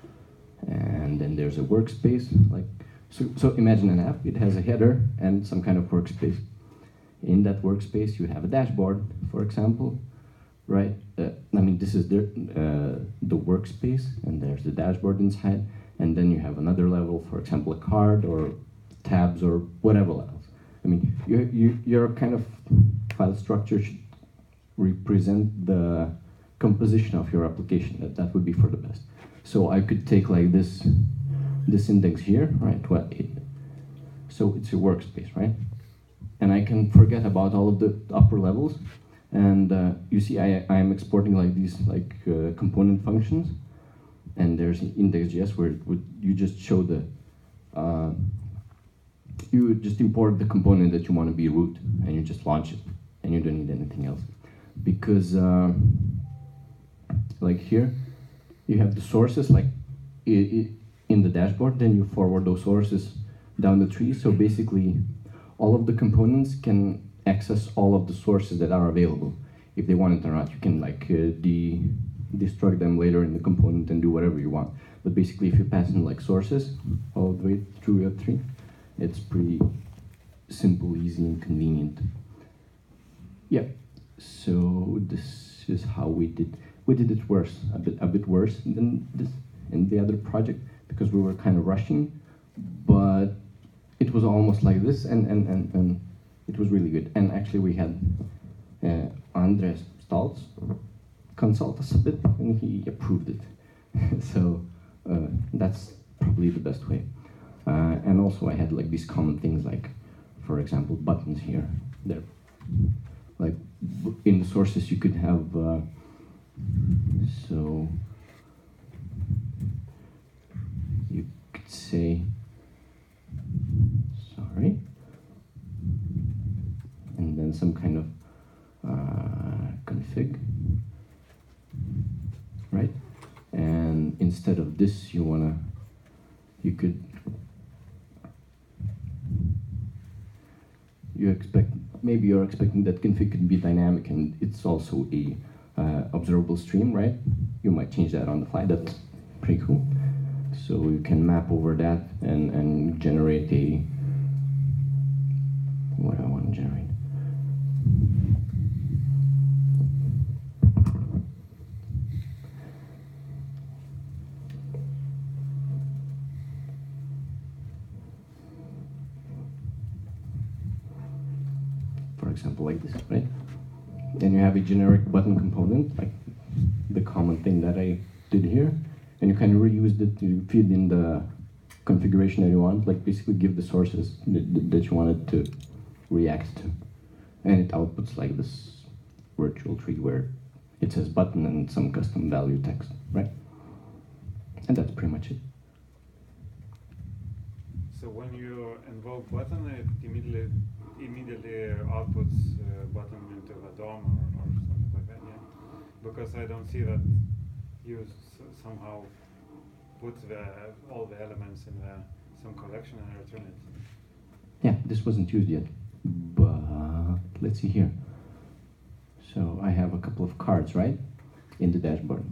Speaker 1: And then there's a workspace, like So, so imagine an app, it has a header and some kind of workspace. In that workspace, you have a dashboard, for example, right? Uh, I mean, this is the, uh, the workspace, and there's the dashboard inside, and then you have another level, for example, a card or tabs or whatever else. I mean, you, you, your kind of file structure should represent the composition of your application. That, that would be for the best. So I could take like this, this index here, right, what it, so it's a workspace, right? And I can forget about all of the upper levels, and uh, you see I, I am exporting like these like uh, component functions, and there's index dot J S where it would, you just show the, uh, you would just import the component that you want to be root, and you just launch it, and you don't need anything else. Because, uh, like here, you have the sources, like i i in the dashboard, then you forward those sources down the tree, so basically, all of the components can access all of the sources that are available. If they want it or not, you can like uh, de destruct them later in the component and do whatever you want. But basically, if you pass in like sources all the way through your tree, it's pretty simple, easy, and convenient. Yeah. So this is how we did. We did it worse, a bit, a bit worse than this in the other project because we were kind of rushing, but it was almost like this, and and and, and it was really good. And actually, we had uh, Andres Stoltz consult us a bit, and he approved it. So uh, that's probably the best way. Uh, and also, I had like these common things, like, for example, buttons here. There, like in the sources, you could have. Uh, so you could say, sorry, and then some kind of uh, config, right? And instead of this, you wanna, you could, you expect, maybe you're expecting that config could be dynamic, and it's also a uh, observable stream, right? You might change that on the fly. That's pretty cool. So you can map over that and, and generate a, what I want to generate. For example, like this, right? Then you have a generic button component, like the common thing that I did here, and you can reuse it to feed in the configuration that you want, like basically give the sources that, that you want it to react to. And it outputs like this virtual tree where it says button and some custom value text, right? And that's pretty much it.
Speaker 4: So when you invoke button, it immediately immediately outputs uh, button into a D O M or, or something like that, yeah? Because I don't see that you s somehow put the, all the elements in the, some collection and return it.
Speaker 1: Yeah, this wasn't used yet, but let's see here. So I have a couple of cards, right, in the dashboard.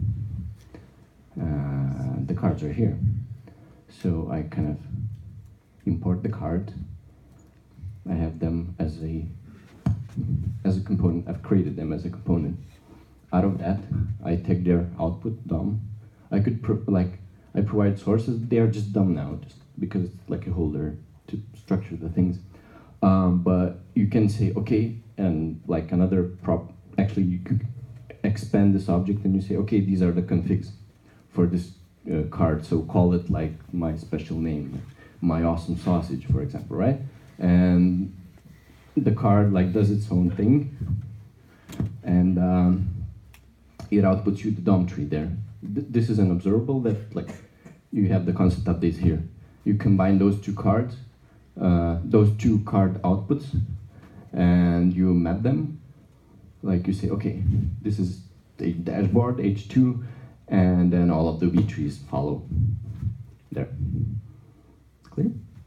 Speaker 1: Uh, the cards are here. So I kind of import the card. I have them as a as a component. I've created them as a component. Out of that, I take their output D O M. I could pro like I provide sources. They are just D O M now, just because it's like a holder to structure the things. Um, but you can say okay, and like another prop. Actually, you could expand this object and you say okay, these are the configs for this uh, card. So call it like my special name, my awesome sausage, for example, right? And the card like does its own thing, and um, it outputs you the D O M tree there. Th this is an observable that like you have the constant updates here. You combine those two cards, uh, those two card outputs, and you map them. Like you say, okay, this is the dashboard H two, and then all of the V trees follow there. Clear?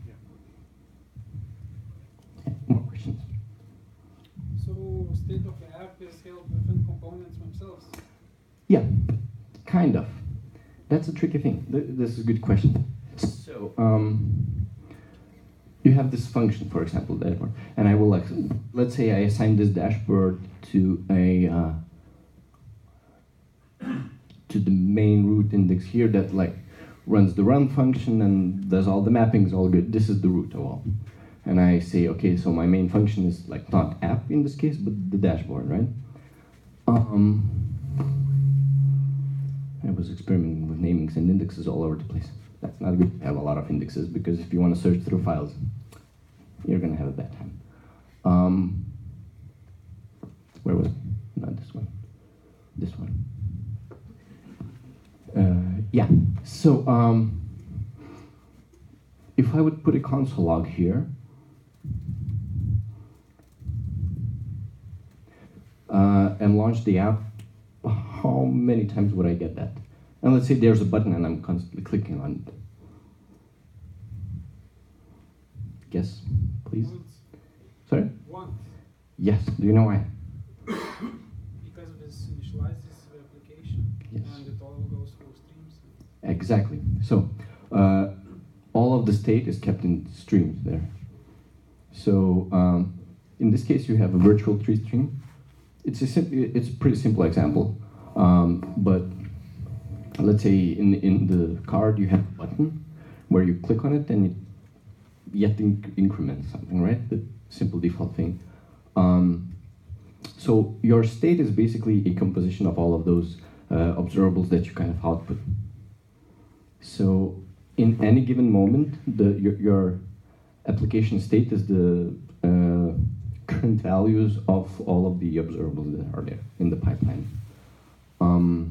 Speaker 1: More questions?
Speaker 6: So state of the app is held within components themselves?
Speaker 1: Yeah, kind of. That's a tricky thing. Th this is a good question. So, um, you have this function, for example, dashboard, and I will, like, let's say I assign this dashboard to a uh, to the main root index here that like runs the run function and does all the mappings, all good. This is the root of all. And I say, okay, so my main function is like not app in this case, but the dashboard, right? Um, I was experimenting with namings and indexes all over the place. That's not good to have a lot of indexes, because if you want to search through files, you're going to have a bad time. Um, where was it? Not this one. This one. Uh, yeah, so um, if I would put a console log here, uh, and launch the app, how many times would I get that? And let's say there's a button and I'm constantly clicking on it. Guess, please.
Speaker 6: Once.
Speaker 1: Sorry?
Speaker 6: Once.
Speaker 1: Yes, do you know why?
Speaker 6: Because of this initializes the application.
Speaker 1: Yes.
Speaker 6: And it all goes through streams.
Speaker 1: Exactly. So, uh, all of the state is kept in streams there. So, um, in this case, you have a virtual tree stream. It's a sim it's a pretty simple example, um, but let's say in in the card you have a button where you click on it and it yet inc increments something, right? The simple default thing. Um, so your state is basically a composition of all of those uh, observables that you kind of output. So in any given moment, the your, your application state is the uh, current values of all of the observables that are there in the pipeline. Um,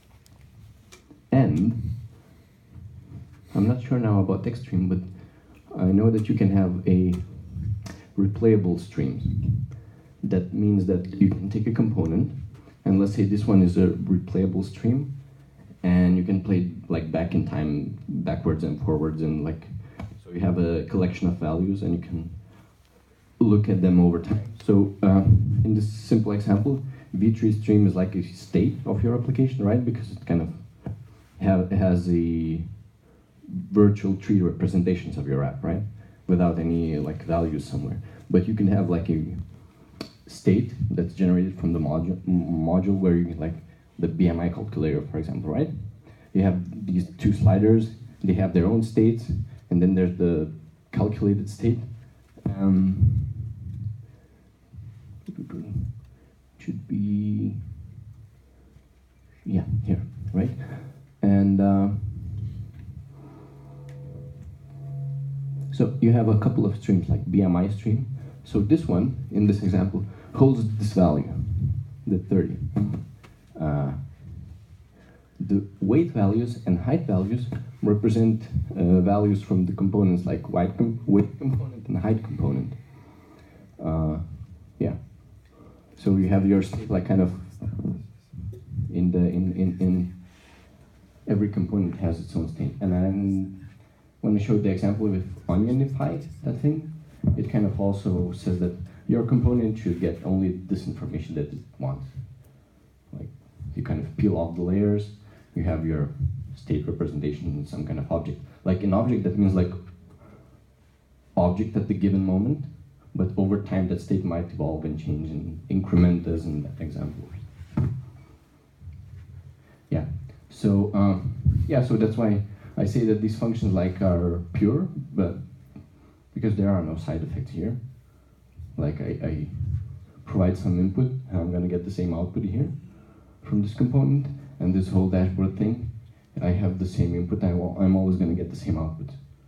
Speaker 1: and I'm not sure now about text stream, but I know that you can have a replayable streams. That means that you can take a component, and let's say this one is a replayable stream, and you can play it like back in time, backwards and forwards, and like, so you have a collection of values and you can look at them over time. So uh, in this simple example, V tree stream is like a state of your application, right? Because it kind of have, has a virtual tree representations of your app, right? Without any like values somewhere. But you can have like a state that's generated from the module, module where you can like the B M I calculator, for example, right? You have these two sliders, they have their own states, and then there's the calculated state. Um, should be, yeah, here, right? And uh, so you have a couple of streams, like B M I stream. So this one, in this example, holds this value, the thirty. Uh, the weight values and height values represent uh, values from the components like weight, com weight component and height component. Uh, yeah. So you have your state like kind of in the in in in every component has its own state. And then when I showed the example with onionify, that thing, it kind of also says that your component should get only this information that it wants. Like you kind of peel off the layers, you have your state representation in some kind of object. Like an object, that means like object at the given moment, but over time that state might evolve and change and increment as in that example. Yeah, so um, yeah, so that's why I say that these functions like are pure, but because there are no side effects here. Like I, I provide some input, and I'm gonna get the same output here from this component, and this whole dashboard thing, I have the same input, I, I'm always gonna get the same output.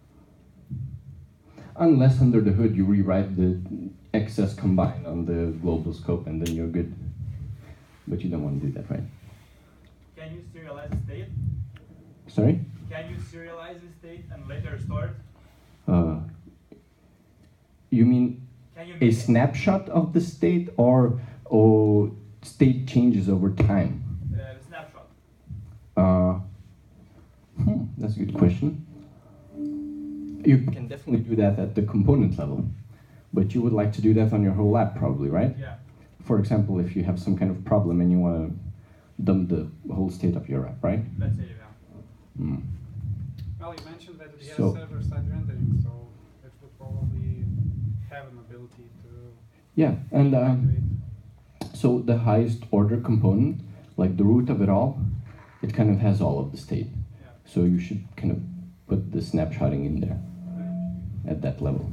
Speaker 1: Unless under the hood you rewrite the excess combined on the global scope and then you're good. But you don't want to do that, right?
Speaker 3: Can you serialize the state?
Speaker 1: Sorry?
Speaker 3: Can you serialize the state and later store it?
Speaker 1: Uh, you mean
Speaker 3: Can you
Speaker 1: a
Speaker 3: make
Speaker 1: snapshot of the state or, or state changes over time?
Speaker 3: uh, snapshot?
Speaker 1: Uh, hmm, that's a good question. You can definitely do that at the component level, but you would like to do that on your whole app probably, right?
Speaker 3: Yeah.
Speaker 1: For example, if you have some kind of problem and you want to dump the whole state of your app, right?
Speaker 3: Let's say yeah.
Speaker 1: Mm.
Speaker 6: Well, you mentioned that it has
Speaker 1: So-
Speaker 6: server-side rendering, so it would probably have an ability to
Speaker 1: Yeah, and uh,
Speaker 6: do it.
Speaker 1: so the highest order component, like the root of it all, it kind of has all of the state.
Speaker 3: Yeah.
Speaker 1: So you should kind of put the snapshotting in there at that level.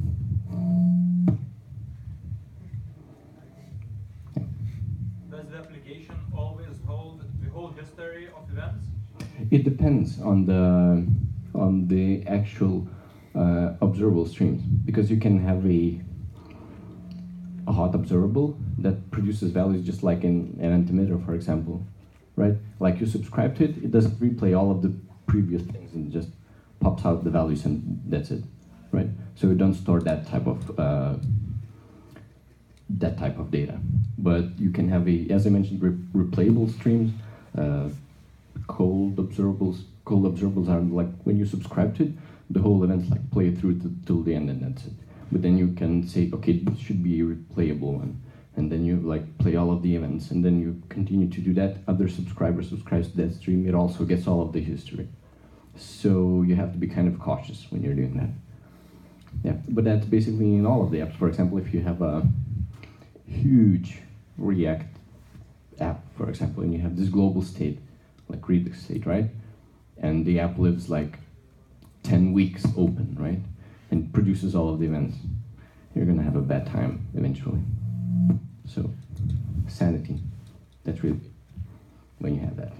Speaker 3: Does the application always hold the whole history of events?
Speaker 1: It depends on the on the actual uh, observable streams, because you can have a a hot observable that produces values just like in an altimeter, for example, right? Like you subscribe to it, it doesn't replay all of the previous things and just pops out the values and that's it, right? So we don't store that type of uh, that type of data. But you can have a, as I mentioned, re replayable streams, uh, cold observables. Cold observables are like when you subscribe to it, the whole event like play through to, till the end and that's it. But then you can say, okay, this should be replayable, and and then you like play all of the events, and then you continue to do that. Other subscriber subscribes to that stream, it also gets all of the history. So you have to be kind of cautious when you're doing that. Yeah, but that's basically in all of the apps. For example, if you have a huge React app, for example, and you have this global state, like read the state, right? And the app lives like ten weeks open, right? And produces all of the events. You're gonna have a bad time eventually. So, sanity, that's really when you have that.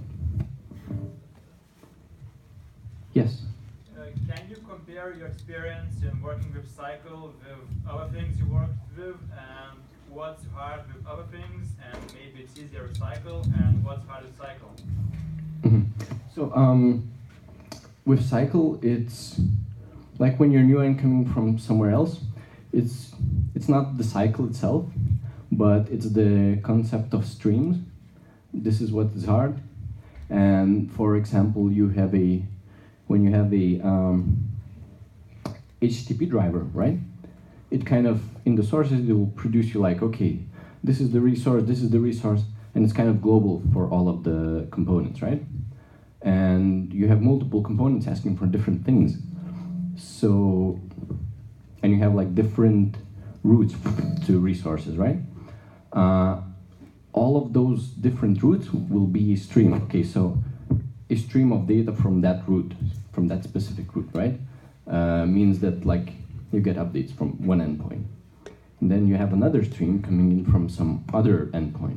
Speaker 1: Yes?
Speaker 3: Uh, can you compare your experience in working with Cycle with other things you worked with, and what's hard with other things, and maybe it's easier with Cycle, and what's hard with Cycle?
Speaker 1: Mm-hmm. So, um, with Cycle, it's like when you're new and coming from somewhere else, it's it's not the cycle itself, but it's the concept of streams. This is what is hard. And for example, you have a when you have a um, H T T P driver, right? It kind of in the sources it will produce you like, okay, this is the resource, this is the resource, and it's kind of global for all of the components, right? And you have multiple components asking for different things. So, and you have like different routes to resources, right? Uh, all of those different routes will be a stream. Okay, so a stream of data from that route, from that specific route, right? Uh, means that like you get updates from one endpoint. And then you have another stream coming in from some other endpoint.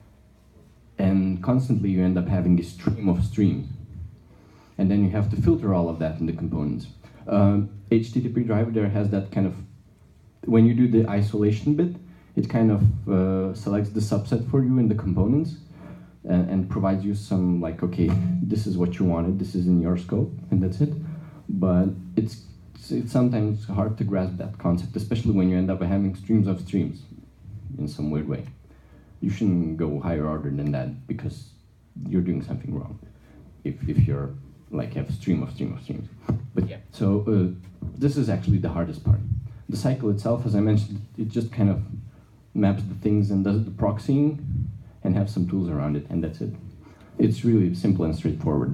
Speaker 1: And constantly you end up having a stream of streams. And then you have to filter all of that in the components. Um, H T T P driver there has that kind of, when you do the isolation bit, it kind of uh, selects the subset for you in the components and, and provides you some like, okay, this is what you wanted, this is in your scope, and that's it. But it's, it's sometimes hard to grasp that concept, especially when you end up having streams of streams in some weird way. You shouldn't go higher order than that because you're doing something wrong if, if you're like have stream of stream of streams. But yeah, so uh, this is actually the hardest part. The cycle itself, as I mentioned, it just kind of maps the things and does the proxying and have some tools around it, and that's it. It's really simple and straightforward.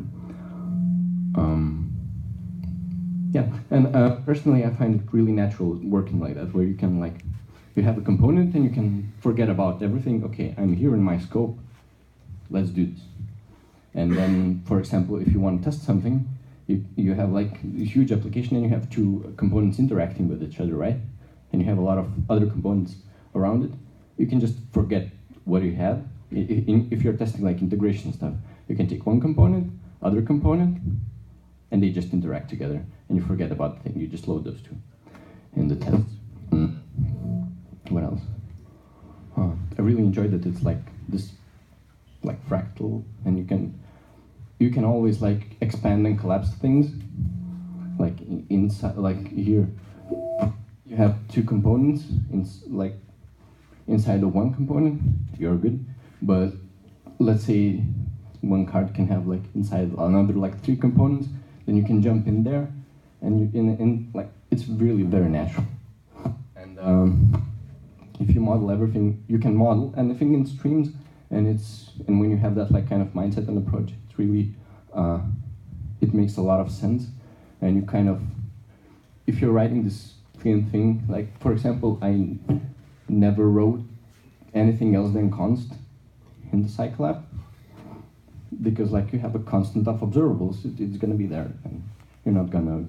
Speaker 1: Um, yeah, and uh, personally I find it really natural working like that, where you can like, you have a component and you can forget about everything. Okay, I'm here in my scope, let's do this. And then, for example, if you want to test something, you, you have like a huge application and you have two components interacting with each other, right? And you have a lot of other components around it. You can just forget what you had. If you're testing like integration stuff, you can take one component, other component, and they just interact together. And you forget about the thing, you just load those two in the test. Mm. What else? Huh. I really enjoyed that it's like this like fractal, and you can you can always like expand and collapse things. Like in, inside, like here, you have two components. In like inside of one component, you're good. But let's say one card can have like inside another like three components. Then you can jump in there, and you in in like it's really very natural. And um, if you model everything, you can model anything in streams. And it's and when you have that like kind of mindset and approach, it's really uh, it makes a lot of sense. And you kind of, if you're writing this thin thing, like for example, I never wrote anything else than const in the Cycle app because like you have a constant of observables, it, it's gonna be there, and you're not gonna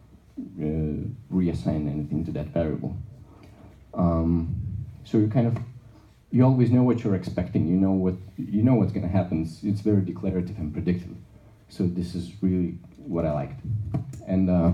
Speaker 1: uh, reassign anything to that variable. Um, so you kind of. You always know what you're expecting. You know what you know what's going to happen. It's, it's very declarative and predictive. So this is really what I liked. And uh,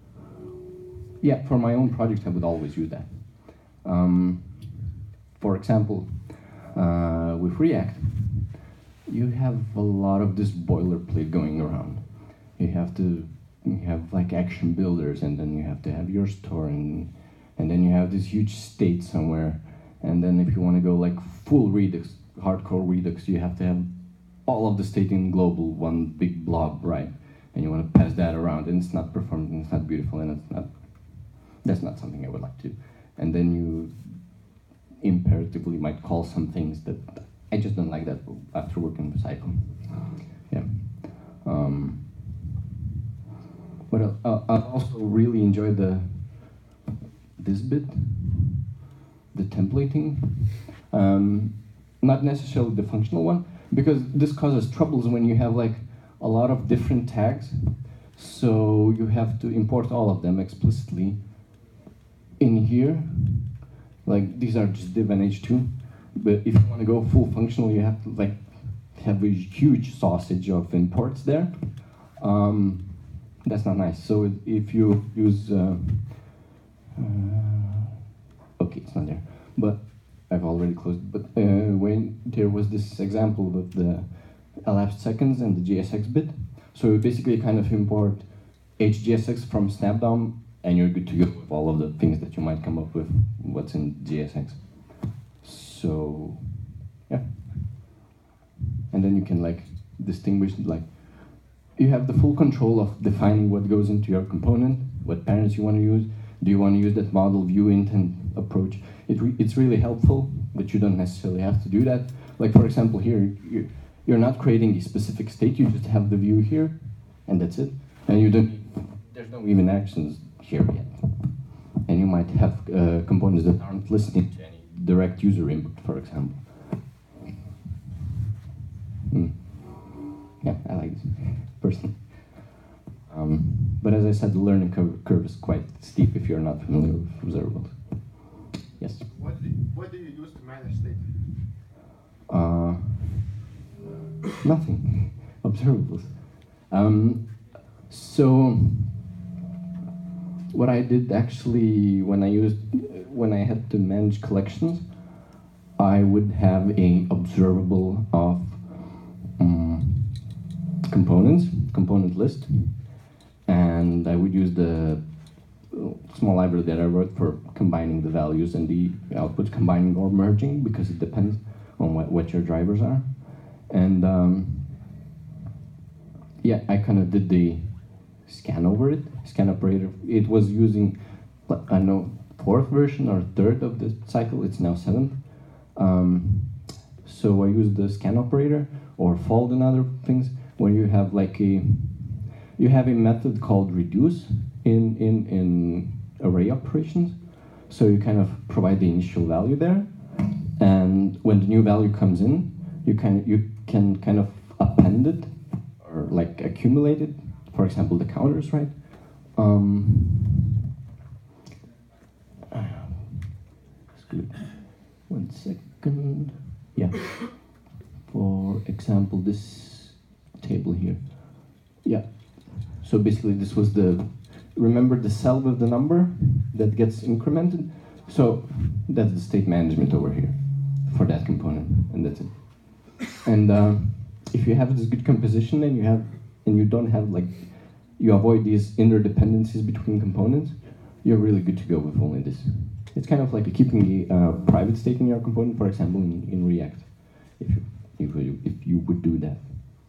Speaker 1: yeah, for my own project, I would always use that. Um, for example, uh, with React, you have a lot of this boilerplate going around. you have to you have like action builders, and then you have to have your store, and and then you have this huge state somewhere, and then if you want to go like full Redux, hardcore Redux, you have to have all of the state in global, one big blob, right? And you want to pass that around, and it's not performant, and it's not beautiful, and it's not. That's not something I would like to do. And then you imperatively might call some things that I just don't like that after working with Cycle. Yeah. Um, But uh, I also really enjoy the this bit, the templating, um, not necessarily the functional one, because this causes troubles when you have like a lot of different tags. So you have to import all of them explicitly in here. Like these are just div and H two, but if you want to go full functional, you have to like have a huge sausage of imports there. Um, That's not nice. So if you use, uh, uh, okay, it's not there, but I've already closed. But uh, when there was this example of the elapsed seconds and the G S X bit, so you basically kind of import H G S X from Snapdown, and you're good to go with all of the things that you might come up with what's in G S X. So, yeah, and then you can like distinguish like. You have the full control of defining what goes into your component, what parents you want to use. Do you want to use that model view intent approach? It re it's really helpful, but you don't necessarily have to do that. Like for example here, you're, you're not creating a specific state, you just have the view here, and that's it. And you don't, there's no even actions here yet. And you might have uh, components that aren't listening to any direct user input, for example. Mm. Yeah, I like this. Personally. Um, but as I said, the learning curve, curve is quite steep if you're not familiar with observables. Yes?
Speaker 7: What do you, what do you use to manage state?
Speaker 1: Uh, nothing. Observables. Um, so, what I did actually when I used, when I had to manage collections, I would have a observable of um, components, component list, and I would use the small library that I wrote for combining the values and the output, combining or merging, because it depends on what, what your drivers are. And um, yeah, I kind of did the scan over it, scan operator. It was using, I don't know, fourth version or third of the cycle, it's now seventh. Um, so I used the scan operator or fold and other things, where you have like a, you have a method called reduce in, in, in array operations. So you kind of provide the initial value there, and when the new value comes in, you can, you can kind of append it, or like accumulate it, for example, the counters, right? Um, that's good. One second. Yeah. For example, this table here. Yeah. So basically this was the, remember the cell with the number that gets incremented? So that's the state management over here for that component, and that's it. And uh, if you have this good composition and you have, and you don't have like, you avoid these interdependencies between components, you're really good to go with only this. It's kind of like a keeping a uh, private state in your component, for example, in, in React, if you, if you, if you would do that.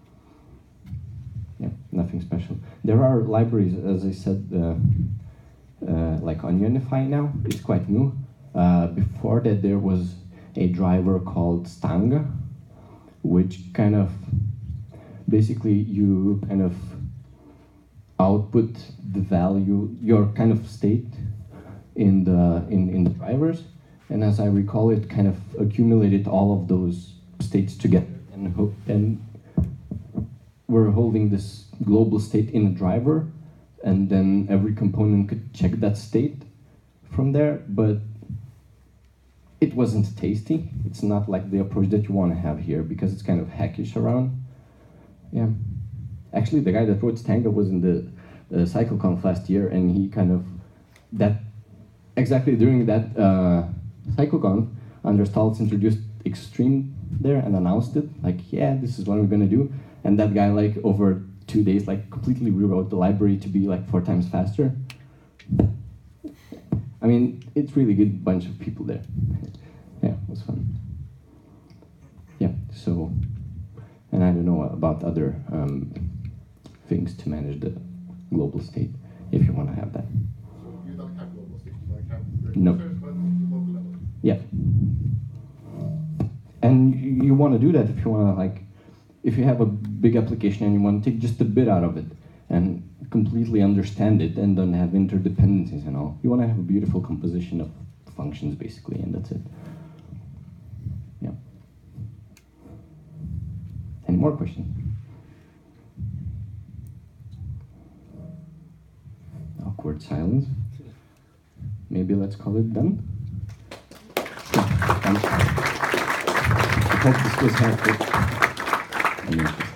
Speaker 1: Yeah, nothing special. There are libraries, as I said, uh, uh, like on Unify now, it's quite new. Uh, before that there was a driver called Stanga, which kind of, basically you kind of output the value, your kind of state in the, in, in the drivers. And as I recall, it kind of accumulated all of those states together, and, ho and we're holding this global state in a driver, and then every component could check that state from there, but it wasn't tasty. It's not like the approach that you want to have here, because it's kind of hackish around. Yeah. Actually, the guy that wrote Stanga was in the uh, CycleConf last year, and he kind of, that, exactly during that uh, CycleConf, Anders Staltz introduced Extreme there and announced it, like, yeah, this is what we're gonna do. And that guy, like, over two days, like completely rewrote the library to be like four times faster. I mean, it's really good bunch of people there. Yeah, it was fun. Yeah, so, and I don't know about other um, things to manage the global state, if you want to have that.
Speaker 7: So you don't have global state, like have
Speaker 1: No.
Speaker 7: users, but at the local level.
Speaker 1: Yeah. And you, you want to do that if you want to, like, if you have a big application and you want to take just a bit out of it and completely understand it and then have interdependencies and all. You want to have a beautiful composition of functions, basically, and that's it. Yeah. Any more questions? Awkward silence. Maybe let's call it done. Yeah, thanks. I hope this was helpful.